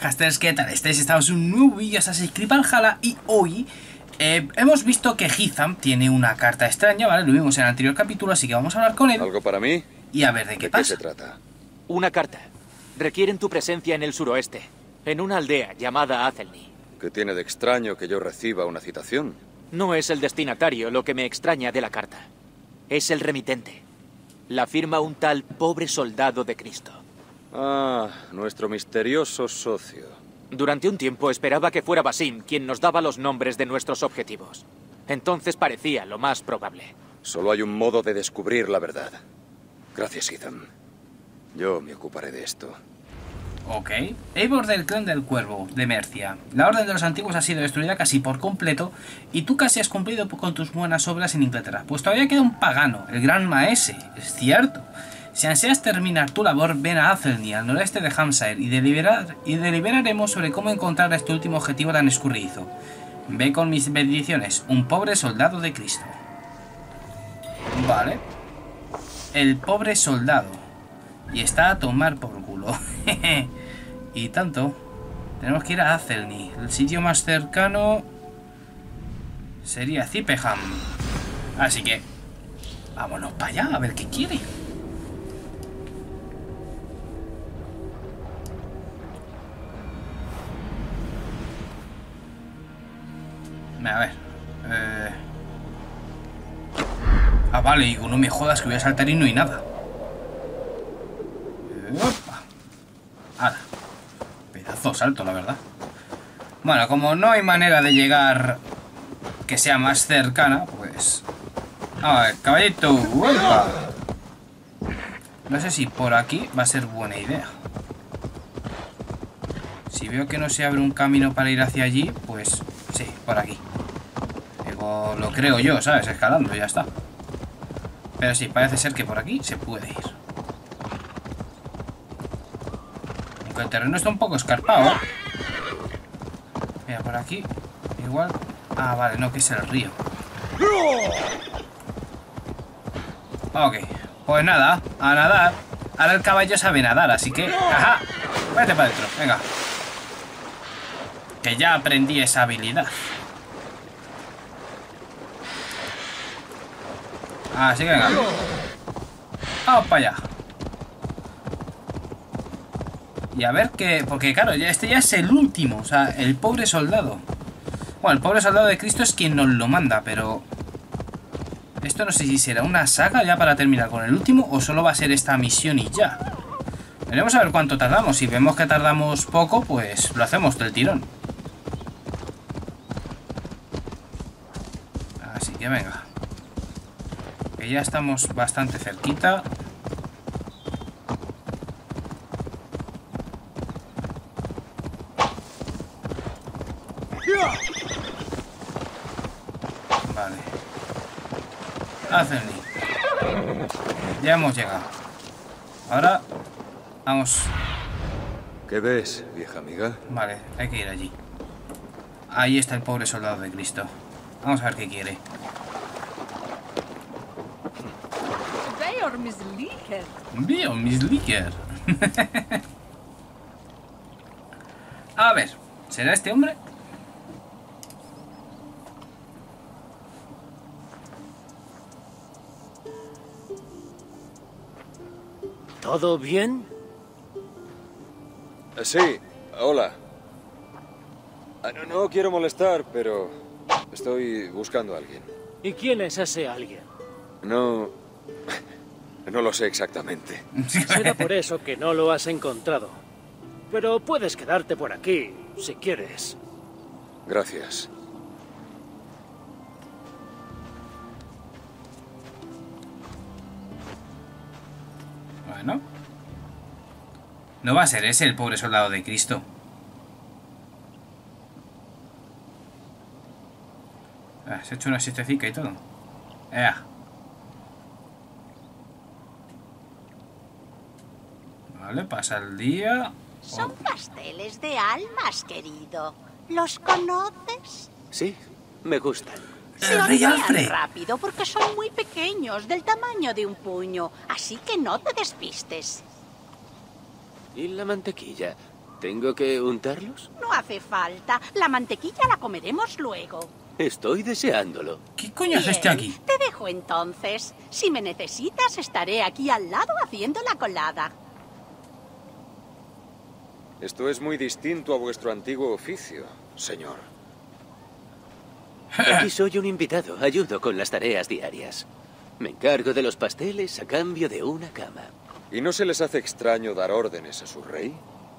casters, ¿qué tal estáis? Estamos en un nuevo vídeo de Assassin's Creed Valhalla y hoy hemos visto que Hytham tiene una carta extraña, ¿vale? Lo vimos en el anterior capítulo, así que vamos a hablar con él. ¿Algo para mí? Y a ver de qué pasa. ¿De qué se trata? Una carta. Requieren tu presencia en el suroeste, en una aldea llamada Athelney. ¿Qué tiene de extraño que yo reciba una citación? No es el destinatario lo que me extraña de la carta. Es el remitente. La firma un tal pobre soldado de Cristo. Ah, nuestro misterioso socio. Durante un tiempo esperaba que fuera Basim quien nos daba los nombres de nuestros objetivos. Entonces parecía lo más probable. Solo hay un modo de descubrir la verdad. Gracias, Hytham. Yo me ocuparé de esto. Ok. Eivor del clan del Cuervo, de Mercia. La orden de los antiguos ha sido destruida casi por completo y tú casi has cumplido con tus buenas obras en Inglaterra. Pues todavía queda un pagano, el gran Maese, es cierto. Si ansias terminar tu labor, ven a Athelney, al noreste de Hampshire, y deliberaremos sobre cómo encontrar a este último objetivo tan escurridizo. Ve con mis bendiciones, un pobre soldado de Cristo. Vale. El pobre soldado. Y está a tomar por culo. Y tanto. Tenemos que ir a Athelney. El sitio más cercano sería Cipeham. Así que vámonos para allá a ver qué quiere. A ver. Ah, vale, digo, no me jodas que voy a saltar y no hay nada. Opa. Ahora. Pedazo salto, la verdad. Bueno, como no hay manera de llegar que sea más cercana, pues... A ver, caballito. Opa. No sé si por aquí va a ser buena idea. Si veo que no se abre un camino para ir hacia allí, pues sí, por aquí. Digo, lo creo yo, ¿sabes? Escalando, ya está. Pero sí, parece ser que por aquí se puede ir. Aunque el terreno está un poco escarpado. Mira, por aquí, igual... Ah, vale, no, que es el río. Ok, pues nada, a nadar. Ahora el caballo sabe nadar, así que... ¡Ajá! Vete para adentro, venga. Que ya aprendí esa habilidad. Así que venga. Vamos para allá. Y a ver qué... Porque claro, este ya es el último. O sea, el pobre soldado. Bueno, el pobre soldado de Cristo es quien nos lo manda, pero... Esto no sé si será una saga ya para terminar con el último o solo va a ser esta misión y ya. Veremos a ver cuánto tardamos. Si vemos que tardamos poco, pues lo hacemos del tirón. Así que venga. Que ya estamos bastante cerquita. Vale. Athelney. Ya hemos llegado. Ahora vamos. ¿Qué ves, vieja amiga? Vale, hay que ir allí. Ahí está el pobre soldado de Cristo. Vamos a ver qué quiere. Veo mis Licker. A ver, ¿será este hombre? ¿Todo bien? Sí, hola. No quiero molestar, pero estoy buscando a alguien. ¿Y quién es ese alguien? No lo sé exactamente. Será por eso que no lo has encontrado. Pero puedes quedarte por aquí, si quieres. Gracias. Bueno. No va a ser ese el pobre soldado de Cristo. Se ha hecho una siestecica y todo. Vale, pasa el día. Son pasteles de almas, querido. ¿Los conoces? Sí, me gustan. Se Rey hornean Alfred. rápido porque son muy pequeños, del tamaño de un puño. Así que no te despistes. ¿Y la mantequilla? ¿Tengo que untarlos? No hace falta. La mantequilla la comeremos luego. Estoy deseándolo. ¿Qué coño hace este Bien, aquí? Te dejo entonces. Si me necesitas, estaré aquí al lado haciendo la colada. Esto es muy distinto a vuestro antiguo oficio, señor. Aquí soy un invitado. Ayudo con las tareas diarias. Me encargo de los pasteles a cambio de una cama. ¿Y no se les hace extraño dar órdenes a su rey?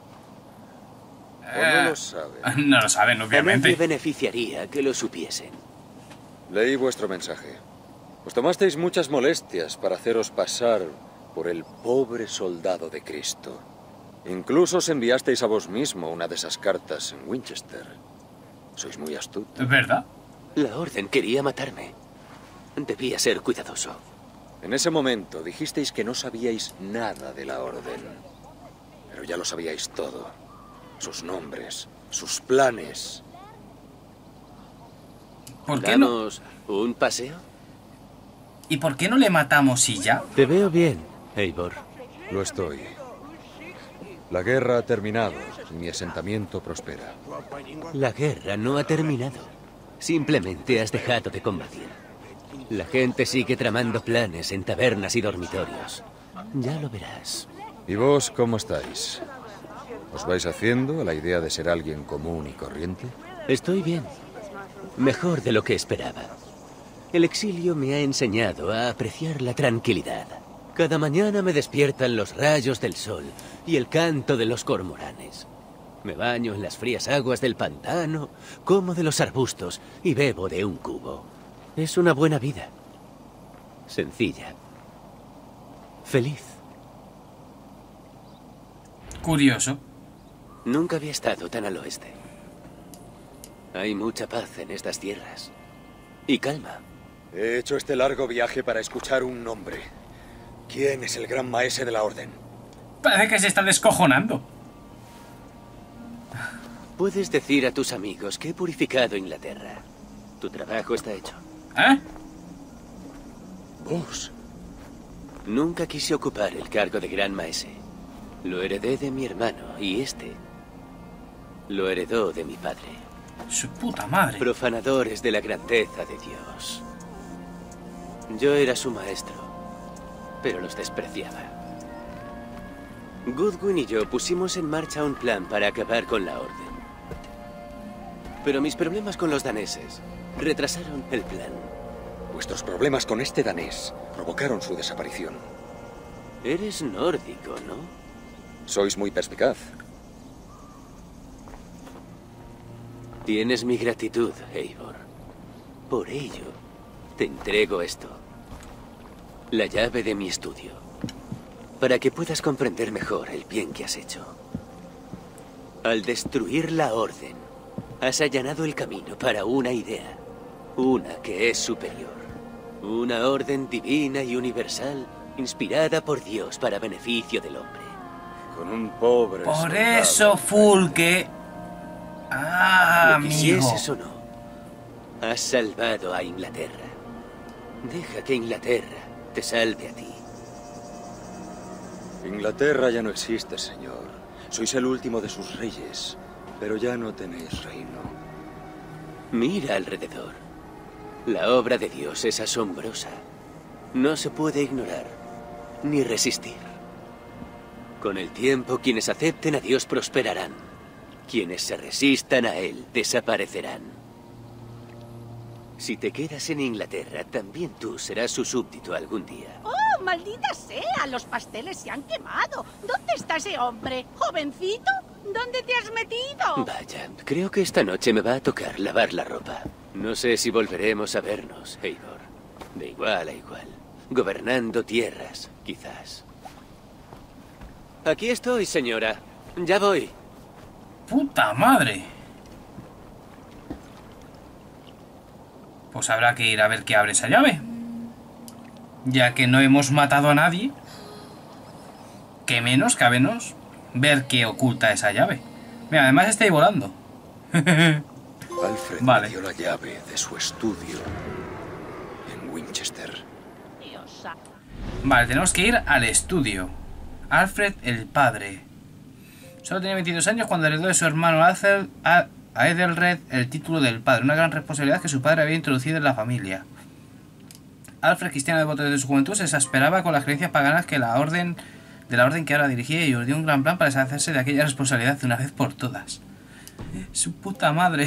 ¿O no lo saben? No lo saben, A nadie obviamente. beneficiaría que lo supiesen. Leí vuestro mensaje. Os tomasteis muchas molestias para haceros pasar por el pobre soldado de Cristo. Incluso os enviasteis a vos mismo una de esas cartas en Winchester. Sois muy astutos. ¿Es verdad? La orden quería matarme. Debía ser cuidadoso. En ese momento dijisteis que no sabíais nada de la orden. Pero ya lo sabíais todo. Sus nombres, sus planes. ¿Por qué no? ¿Damos un paseo? ¿Y por qué no le matamos y ya? Te veo bien, Eivor. Lo estoy. La guerra ha terminado y mi asentamiento prospera. La guerra no ha terminado. Simplemente has dejado de combatir. La gente sigue tramando planes en tabernas y dormitorios. Ya lo verás. ¿Y vos cómo estáis? ¿Os vais haciendo a la idea de ser alguien común y corriente? Estoy bien. Mejor de lo que esperaba. El exilio me ha enseñado a apreciar la tranquilidad. Cada mañana me despiertan los rayos del sol y el canto de los cormoranes. Me baño en las frías aguas del pantano, como de los arbustos y bebo de un cubo. Es una buena vida. Sencilla. Feliz. Curioso. Nunca había estado tan al oeste. Hay mucha paz en estas tierras. Y calma. He hecho este largo viaje para escuchar un nombre. ¿Quién es el gran maese de la orden? Parece que se está descojonando. Puedes decir a tus amigos que he purificado Inglaterra. Tu trabajo está hecho. ¿Eh? ¿Vos? Nunca quise ocupar el cargo de gran maese. Lo heredé de mi hermano y este lo heredó de mi padre. Su puta madre. Profanadores de la grandeza de Dios. Yo era su maestro, pero los despreciaba. Goodwin y yo pusimos en marcha un plan para acabar con la orden. Pero mis problemas con los daneses retrasaron el plan. Vuestros problemas con este danés provocaron su desaparición. Eres nórdico, ¿no? Sois muy perspicaz. Tienes mi gratitud, Eivor. Por ello, te entrego esto. La llave de mi estudio. Para que puedas comprender mejor el bien que has hecho. Al destruir la orden, has allanado el camino para una idea. Una que es superior. Una orden divina y universal, inspirada por Dios para beneficio del hombre. Con un pobre Por soldado. eso, Fulke. Ah, Lo amigo. quisieses o no, has salvado a Inglaterra. Deja que Inglaterra te salve a ti. Inglaterra ya no existe, señor. Sois el último de sus reyes, pero ya no tenéis reino. Mira alrededor. La obra de Dios es asombrosa. No se puede ignorar, ni resistir. Con el tiempo, quienes acepten a Dios prosperarán. Quienes se resistan a Él desaparecerán. Si te quedas en Inglaterra, también tú serás su súbdito algún día. ¡Oh, maldita sea! Los pasteles se han quemado. ¿Dónde está ese hombre? ¿Jovencito? ¿Dónde te has metido? Vaya, creo que esta noche me va a tocar lavar la ropa. No sé si volveremos a vernos, Eivor. De igual a igual. Gobernando tierras, quizás. Aquí estoy, señora. Ya voy. Puta madre. Pues habrá que ir a ver qué abre esa llave. Ya que no hemos matado a nadie. Que menos, cabenos, ver qué oculta esa llave. Mira, además está ahí volando. Alfred Vale. me dio la llave de su estudio en Winchester. Diosa. Vale, tenemos que ir al estudio. Alfred el padre. Solo tenía 22 años cuando heredó de su hermano a Ethelred el título del padre, una gran responsabilidad que su padre había introducido en la familia. Alfred, cristiano devoto desde su juventud, se exasperaba con las creencias paganas que la orden que ahora dirigía y urdió un gran plan para deshacerse de aquella responsabilidad de una vez por todas. Su puta madre.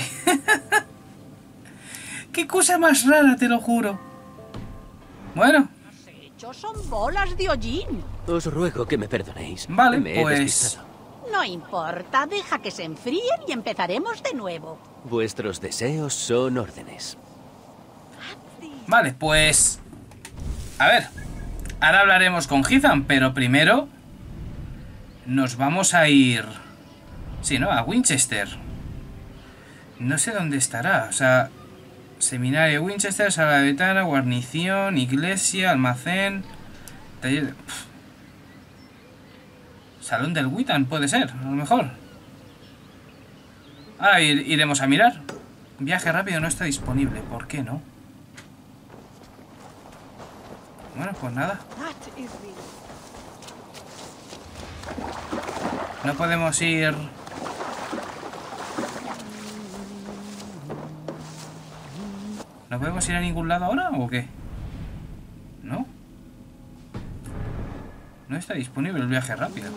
¡Qué cosa más rara, te lo juro! Bueno. Los hechos son bolas de hollín. Os ruego que me perdonéis. Vale, Me he pues... despistado. No importa, deja que se enfríen y empezaremos de nuevo. Vuestros deseos son órdenes. Vale, pues... A ver. Ahora hablaremos con Ethan, pero primero... Nos vamos a ir... Sí, ¿no? A Winchester. No sé dónde estará, o sea... Seminario Winchester, sala de ventana, guarnición, iglesia, almacén... Taller de... Salón del Witan, puede ser, a lo mejor. Ahora iremos a mirar. Viaje rápido no está disponible, ¿por qué no? Bueno, pues nada. No podemos ir... ¿No podemos ir a ningún lado ahora o qué? ¿No? No está disponible el viaje rápido.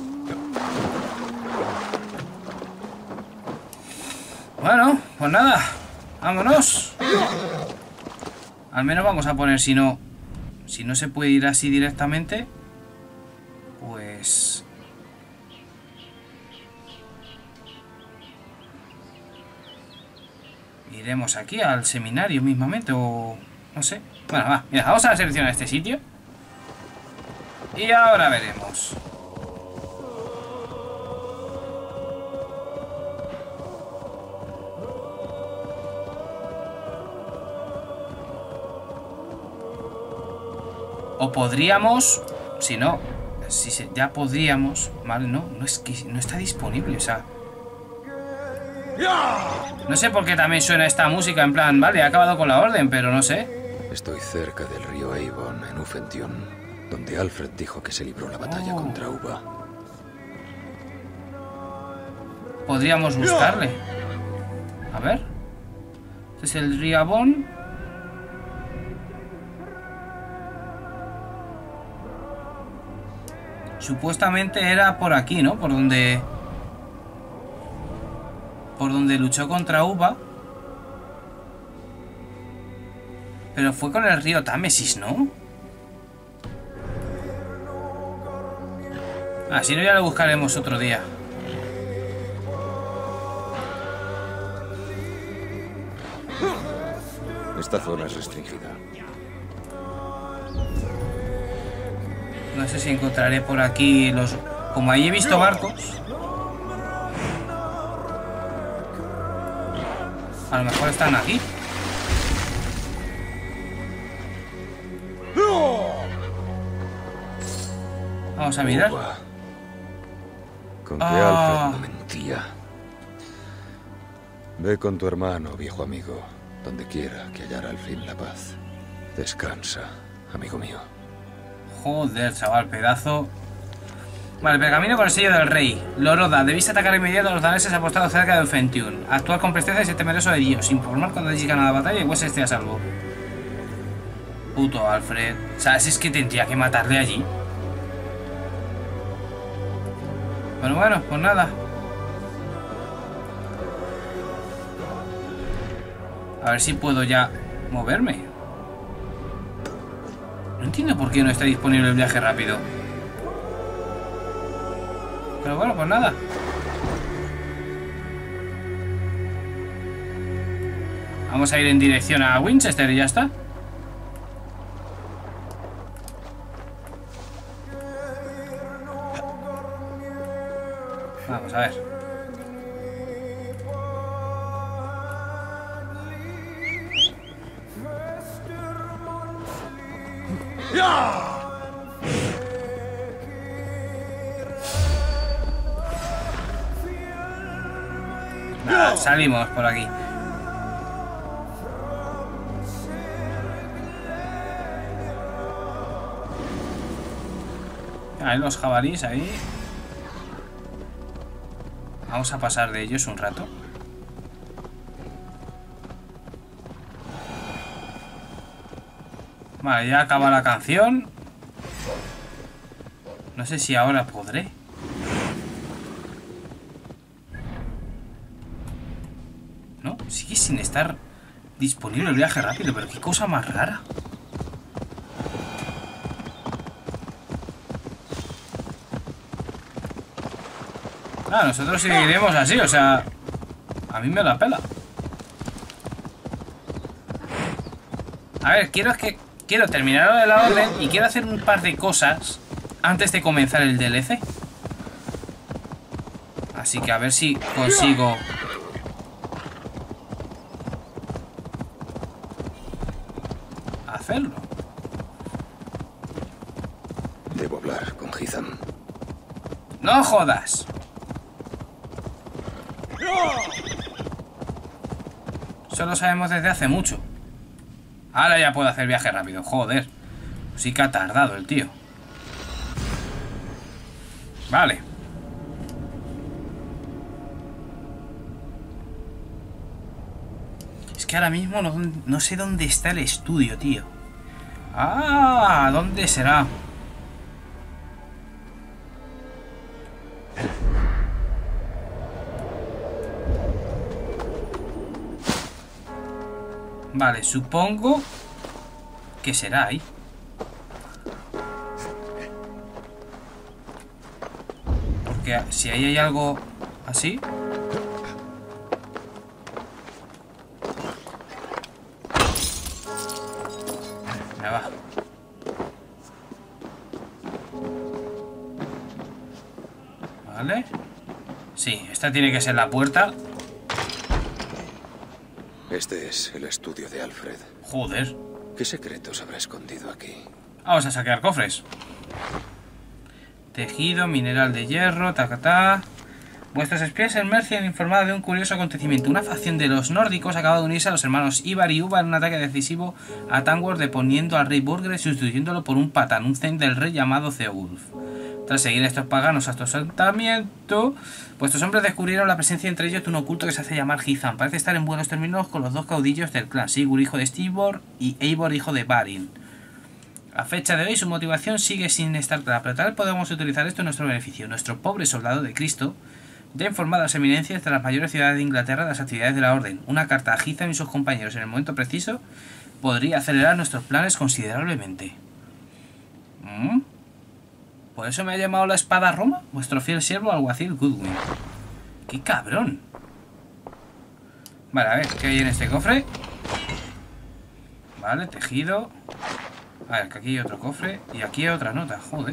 Bueno, pues nada. Vámonos. Al menos vamos a poner, si no se puede ir así directamente, pues... Iremos aquí al seminario mismamente o... No sé. Bueno, va. Mira, vamos a seleccionar este sitio. Y ahora veremos. O podríamos... Si no... ya podríamos... Vale, no es que no está disponible, o sea... No sé por qué también suena esta música en plan... Vale, he acabado con la orden, pero no sé. Estoy cerca del río Avon, en Ufention, donde Alfred dijo que se libró la batalla contra Uva. Podríamos buscarle. A ver. Este es el río Avon. Supuestamente era por aquí, ¿no? Por donde luchó contra Uva. Pero fue con el río Támesis, ¿no? Ah, si no ya lo buscaremos otro día. Esta zona es restringida. No sé si encontraré por aquí los... Como ahí he visto barcos. A lo mejor están aquí. Vamos a mirar. Uva. Con que Alfred no mentía. Ve con tu hermano, viejo amigo, donde quiera que hallara al fin la paz. Descansa, amigo mío. Joder, chaval, pedazo. Vale, pergamino con el sello del rey. Loroda, debiste atacar inmediato a los daneses apostados cerca de Ufention. Actuar con presteza y ser temeroso de Dios. Informar cuando hayáis ganado la batalla y Wes esté a salvo. Puto Alfred. ¿Sabes? Es que tendría que matarle allí. Bueno, pues nada. A ver si puedo ya moverme. No entiendo por qué no está disponible el viaje rápido. Pero bueno, pues nada. Vamos a ir en dirección a Winchester y ya está. Vamos a ver. Nada, salimos por aquí. Hay los jabalíes ahí. Vamos a pasar de ellos un rato. Vale, ya acaba la canción. No sé si ahora podré. No, sigue sin estar disponible el viaje rápido, pero qué cosa más rara. Ah, nosotros seguiremos así, o sea, a mí me la pela. A ver, quiero terminar lo de la orden y quiero hacer un par de cosas antes de comenzar el DLC. Así que a ver si consigo hacerlo. Debo hablar con Hitham. ¡No jodas! Eso lo sabemos desde hace mucho. Ahora ya puedo hacer viaje rápido, joder. Sí que ha tardado el tío. Vale. Es que ahora mismo no sé dónde está el estudio, tío. Ah, ¿dónde será? Vale, supongo que será ahí. Porque si ahí hay algo así. Me va. Vale. Sí, esta tiene que ser la puerta. Este es el estudio de Alfred. Joder. ¿Qué secretos habrá escondido aquí? Vamos a saquear cofres. Tejido, mineral de hierro, tacatá. Vuestros espías en Mercia han informado de un curioso acontecimiento. Una facción de los nórdicos acaba de unirse a los hermanos Ivar y Uva en un ataque decisivo a Tangwar, deponiendo al rey Burgre y sustituyéndolo por un patán, un zen del rey llamado Ceolf. Tras seguir a estos paganos hasta su asentamiento, vuestros hombres descubrieron la presencia entre ellos de un oculto que se hace llamar Hitham. Parece estar en buenos términos con los dos caudillos del clan, Sigurd, hijo de Stivor, y Eivor, hijo de Varin. A fecha de hoy su motivación sigue sin estar clara, pero tal vez podemos utilizar esto en nuestro beneficio. Nuestro pobre soldado de Cristo ya ha informado a las eminencias de las mayores ciudades de Inglaterra de las actividades de la Orden. Una carta a Hitham y sus compañeros en el momento preciso podría acelerar nuestros planes considerablemente. ¿Por eso me ha llamado la espada Roma? Vuestro fiel siervo alguacil Goodwin. ¡Qué cabrón! Vale, a ver, ¿qué hay en este cofre? Vale, tejido. A ver, que aquí hay otro cofre. Y aquí hay otra nota, joder.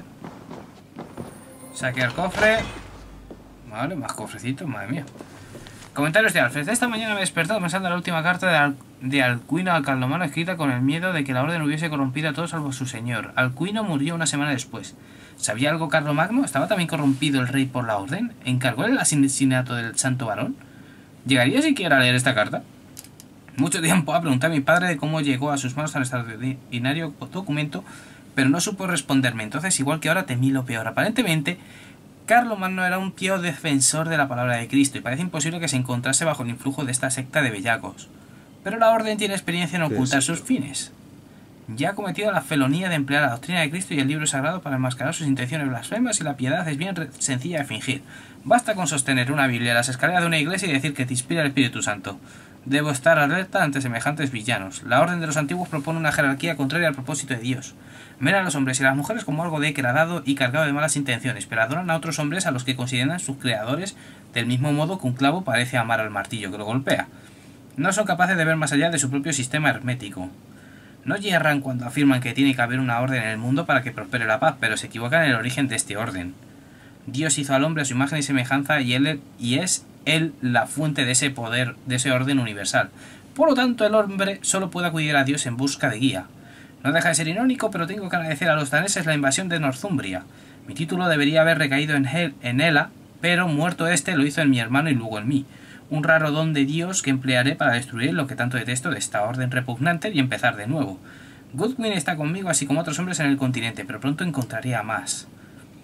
Saquear cofre. Vale, más cofrecitos, madre mía. Comentarios de Alfred. Esta mañana me he despertado pensando en la última carta de Alcuino al Carlomano, escrita con el miedo de que la orden hubiese corrompido a todos salvo su señor. Alcuino murió una semana después. ¿Sabía algo Carlomagno? ¿Estaba también corrompido el rey por la orden? ¿Encargó el asesinato del santo varón? ¿Llegaría siquiera a leer esta carta? Mucho tiempo a preguntar a mi padre de cómo llegó a sus manos tan extraordinario documento, pero no supo responderme. Entonces, igual que ahora, temí lo peor. Aparentemente, Carlomagno era un pío defensor de la palabra de Cristo y parece imposible que se encontrase bajo el influjo de esta secta de bellacos. Pero la orden tiene experiencia en ocultar sus fines. Ya ha cometido la felonía de emplear la doctrina de Cristo y el libro sagrado para enmascarar sus intenciones blasfemas, y la piedad es bien sencilla de fingir. Basta con sostener una Biblia en las escaleras de una iglesia y decir que te inspira el Espíritu Santo. Debo estar alerta ante semejantes villanos. La orden de los antiguos propone una jerarquía contraria al propósito de Dios. Ven a los hombres y a las mujeres como algo degradado y cargado de malas intenciones, pero adoran a otros hombres a los que consideran sus creadores, del mismo modo que un clavo parece amar al martillo que lo golpea. No son capaces de ver más allá de su propio sistema hermético. No yerran cuando afirman que tiene que haber una orden en el mundo para que prospere la paz, pero se equivocan en el origen de este orden. Dios hizo al hombre a su imagen y semejanza y es él la fuente de ese poder, de ese orden universal. Por lo tanto, el hombre solo puede acudir a Dios en busca de guía. No deja de ser irónico, pero tengo que agradecer a los daneses la invasión de Northumbria. Mi título debería haber recaído en Hela, pero muerto este lo hizo en mi hermano y luego en mí. Un raro don de Dios que emplearé para destruir lo que tanto detesto de esta orden repugnante y empezar de nuevo. Goodwin está conmigo así como otros hombres en el continente, pero pronto encontraré a más.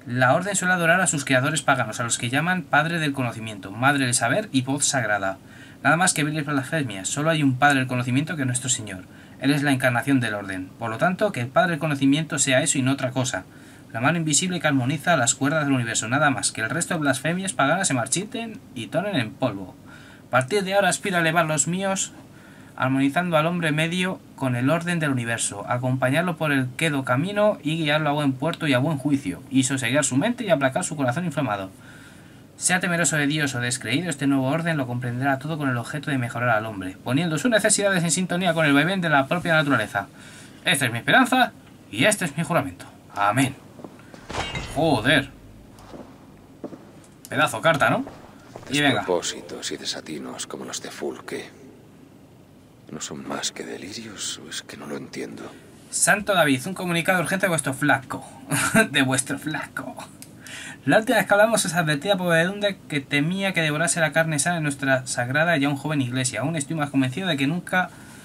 La orden suele adorar a sus creadores paganos, a los que llaman Padre del Conocimiento, Madre del Saber y Voz Sagrada. Nada más que viles blasfemias, solo hay un Padre del Conocimiento que es nuestro Señor. Él es la encarnación del orden. Por lo tanto, que el Padre del Conocimiento sea eso y no otra cosa. La mano invisible que armoniza las cuerdas del universo, nada más que el resto de blasfemias paganas se marchiten y tonen en polvo. A partir de ahora aspiro a elevar los míos, armonizando al hombre medio con el orden del universo, acompañarlo por el quedo camino y guiarlo a buen puerto y a buen juicio, y sosegar su mente y aplacar su corazón inflamado. Sea temeroso de Dios o descreído, este nuevo orden lo comprenderá todo con el objeto de mejorar al hombre, poniendo sus necesidades en sintonía con el vaivén de la propia naturaleza. Esta es mi esperanza y este es mi juramento. Amén. Joder. Pedazo carta, ¿no? Y venga. Despropósitos y desatinos como los de Fulke. ¿No son más que delirios o es que no lo entiendo? Santo David, un comunicado urgente de vuestro flaco. De vuestro flaco. La última vez que hablamos os advertía por Bedunde que temía que devorase la carne sana en nuestra sagrada y aún joven iglesia. Aún estoy más convencido de que nunca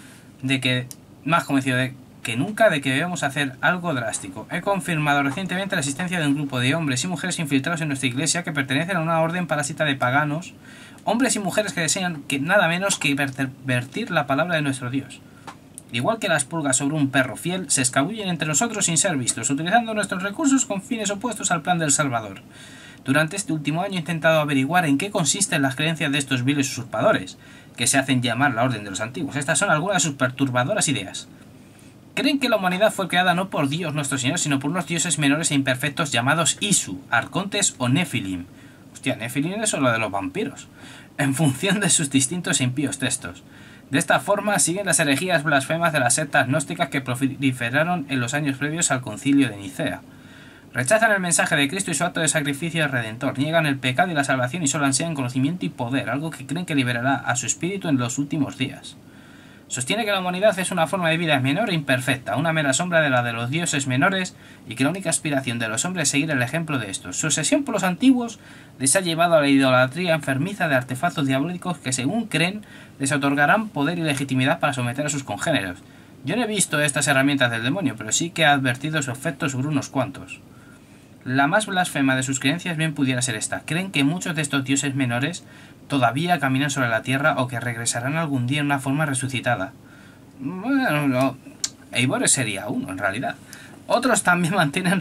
debemos hacer algo drástico. He confirmado recientemente la existencia de un grupo de hombres y mujeres infiltrados en nuestra iglesia que pertenecen a una orden parásita de paganos, hombres y mujeres que desean nada menos que pervertir la palabra de nuestro Dios. Igual que las pulgas sobre un perro fiel, se escabullen entre nosotros sin ser vistos, utilizando nuestros recursos con fines opuestos al plan del Salvador. Durante este último año he intentado averiguar en qué consisten las creencias de estos viles usurpadores, que se hacen llamar la Orden de los Antiguos. Estas son algunas de sus perturbadoras ideas. Creen que la humanidad fue creada no por Dios nuestro Señor, sino por unos dioses menores e imperfectos llamados Isu, arcontes o Nephilim. Hostia, Nephilim es lo de los vampiros. En función de sus distintos e impíos textos. De esta forma siguen las herejías blasfemas de las sectas gnósticas que proliferaron en los años previos al concilio de Nicea. Rechazan el mensaje de Cristo y su acto de sacrificio redentor, niegan el pecado y la salvación y solo ansían conocimiento y poder, algo que creen que liberará a su espíritu en los últimos días. Sostiene que la humanidad es una forma de vida menor e imperfecta, una mera sombra de la de los dioses menores, y que la única aspiración de los hombres es seguir el ejemplo de estos. Su obsesión por los antiguos les ha llevado a la idolatría enfermiza de artefactos diabólicos que, según creen, les otorgarán poder y legitimidad para someter a sus congéneros. Yo no he visto estas herramientas del demonio, pero sí que he advertido su efecto sobre unos cuantos. La más blasfema de sus creencias bien pudiera ser esta. Creen que muchos de estos dioses menores todavía caminan sobre la tierra o que regresarán algún día en una forma resucitada. Bueno, no. Eivor sería uno, en realidad. Otros también mantienen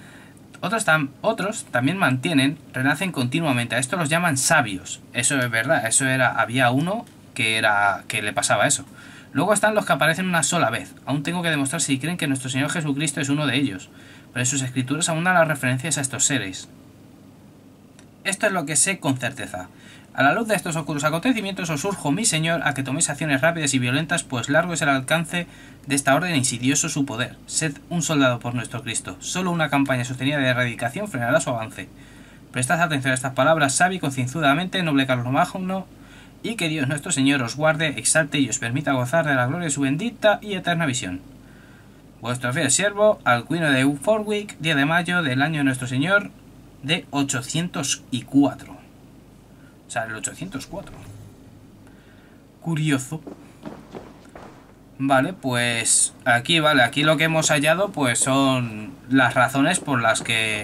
renacen continuamente. A esto los llaman sabios. Eso es verdad, había uno que le pasaba eso. Luego están los que aparecen una sola vez. Aún tengo que demostrar si creen que nuestro Señor Jesucristo es uno de ellos, pero en sus escrituras abundan las referencias a estos seres. Esto es lo que sé con certeza. A la luz de estos oscuros acontecimientos os urjo, mi señor, a que toméis acciones rápidas y violentas, pues largo es el alcance de esta orden e insidioso su poder. Sed un soldado por nuestro Cristo. Solo una campaña sostenida de erradicación frenará su avance. Prestad atención a estas palabras sabia y concienzudamente, noble Carlomagno, y que Dios nuestro Señor os guarde, exalte y os permita gozar de la gloria de su bendita y eterna visión. Vuestro fiel siervo, Alcuino de Forwick, 10 de mayo del año de nuestro Señor de 804. O sea, el 804. Curioso. Vale, pues aquí lo que hemos hallado pues son las razones por las que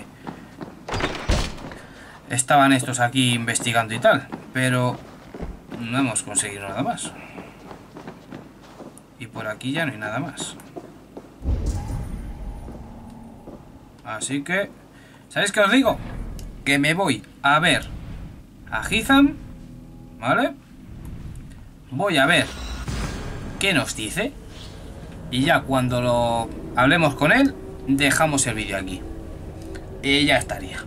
estaban estos aquí investigando y tal, pero no hemos conseguido nada más. Y por aquí ya no hay nada más. Así que, ¿sabéis qué os digo? Que me voy a ver a Hitham, ¿vale? Voy a ver qué nos dice y ya cuando lo hablemos con él dejamos el vídeo aquí y ya estaría.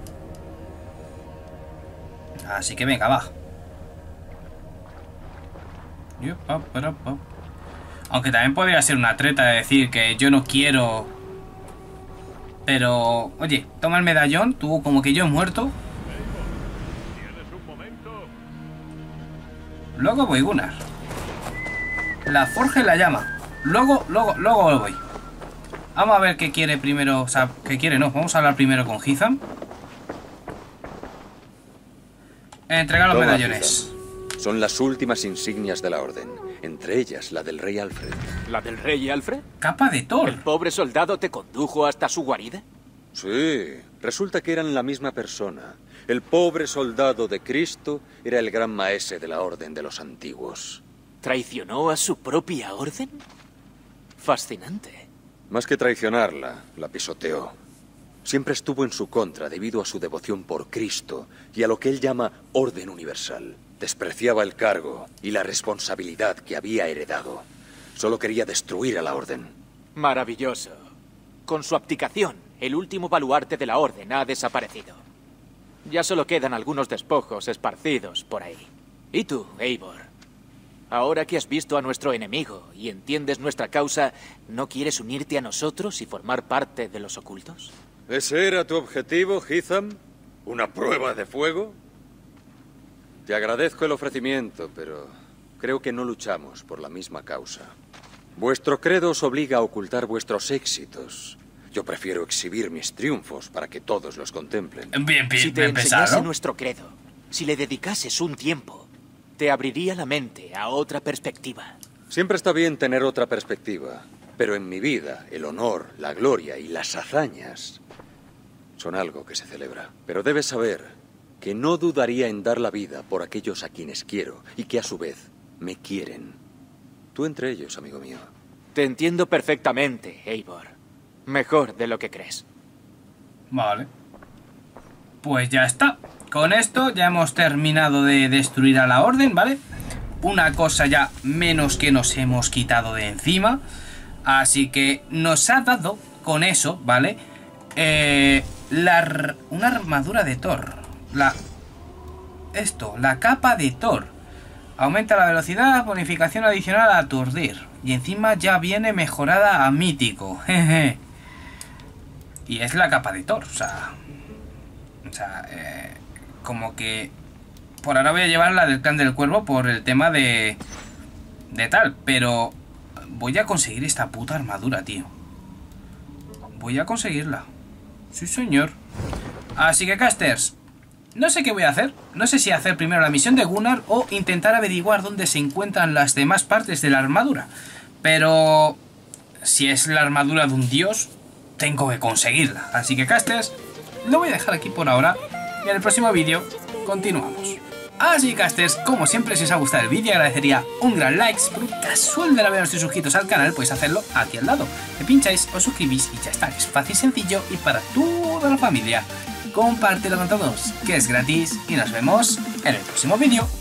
Así que venga, va. Aunque también podría ser una treta de decir que yo no quiero, pero oye, toma el medallón, tú como que yo he muerto. Luego voy, Gunnar. La forja y la llama. Luego voy. Vamos a ver qué quiere primero. O sea, qué quiere, no. Vamos a hablar primero con Hitham. Entregar los medallones. Hitham. Son las últimas insignias de la orden. Entre ellas, la del rey Alfred. ¿La del rey Alfred? Capa de Thor. ¿El pobre soldado te condujo hasta su guarida? Sí, resulta que eran la misma persona. El pobre soldado de Cristo era el gran maese de la Orden de los Antiguos. ¿Traicionó a su propia orden? Fascinante. Más que traicionarla, la pisoteó. Siempre estuvo en su contra debido a su devoción por Cristo y a lo que él llama Orden Universal. Despreciaba el cargo y la responsabilidad que había heredado. Solo quería destruir a la Orden. Maravilloso. Con su abdicación, el último baluarte de la Orden ha desaparecido. Ya solo quedan algunos despojos esparcidos por ahí. ¿Y tú, Eivor? Ahora que has visto a nuestro enemigo y entiendes nuestra causa, ¿no quieres unirte a nosotros y formar parte de los ocultos? ¿Ese era tu objetivo, Hitham? ¿Una prueba de fuego? Te agradezco el ofrecimiento, pero creo que no luchamos por la misma causa. Vuestro credo os obliga a ocultar vuestros éxitos. Yo prefiero exhibir mis triunfos para que todos los contemplen. Bien, Si te bien pensado. enseñase nuestro credo, si le dedicases un tiempo, te abriría la mente a otra perspectiva. Siempre está bien tener otra perspectiva, pero en mi vida el honor, la gloria y las hazañas son algo que se celebra. Pero debes saber que no dudaría en dar la vida por aquellos a quienes quiero y que a su vez me quieren. Tú entre ellos, amigo mío. Te entiendo perfectamente, Eivor. Mejor de lo que crees. Vale. Pues ya está. Con esto ya hemos terminado de destruir a la Orden, ¿vale? Una cosa ya menos que nos hemos quitado de encima. Así que nos ha dado con eso, ¿vale? Una armadura de Thor. La capa de Thor. Aumenta la velocidad, bonificación adicional a aturdir. Y encima ya viene mejorada a mítico. Jeje. Y es la capa de Thor, o sea, como que por ahora voy a llevar la del clan del cuervo por el tema de tal, pero voy a conseguir esta puta armadura, tío. Voy a conseguirla. Sí, señor. Así que, casters, no sé qué voy a hacer. No sé si hacer primero la misión de Gunnar o intentar averiguar dónde se encuentran las demás partes de la armadura. Pero si es la armadura de un dios, tengo que conseguirla. Así que, casters, lo voy a dejar aquí por ahora y en el próximo vídeo continuamos. Así que, casters, como siempre, si os ha gustado el vídeo, agradecería un gran like. Si por un casual de la vida no estáis suscritos al canal, podéis hacerlo aquí al lado. Le pincháis, os suscribís y ya está. Es fácil, sencillo y para toda la familia. Compártelo con todos, que es gratis, y nos vemos en el próximo vídeo.